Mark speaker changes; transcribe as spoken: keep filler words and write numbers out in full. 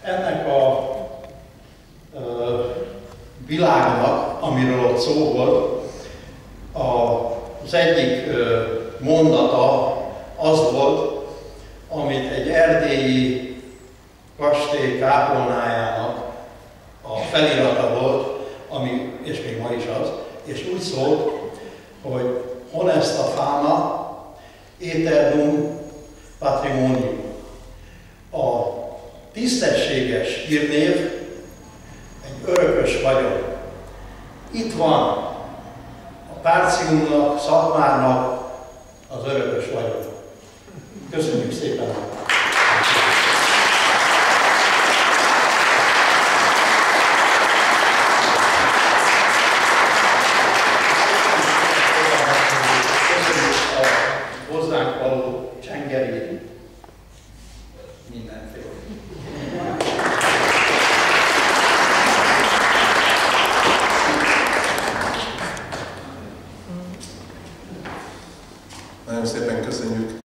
Speaker 1: ennek a ö, világnak, amiről ott szó volt, a, az egyik ö, mondata az volt, amit egy erdélyi kastély kápolnájának a felirata volt, ami, és még ma is az, és úgy szólt, hogy honesta fama, aeternum patrimonium. A tisztességes hírnév egy örökös vagyon. Itt van a Partiumnak, Szatmárnak az örökös vagyon. Köszönjük szépen! Hozzánk való csengeri mindenféle.
Speaker 2: Nagyon szépen köszönjük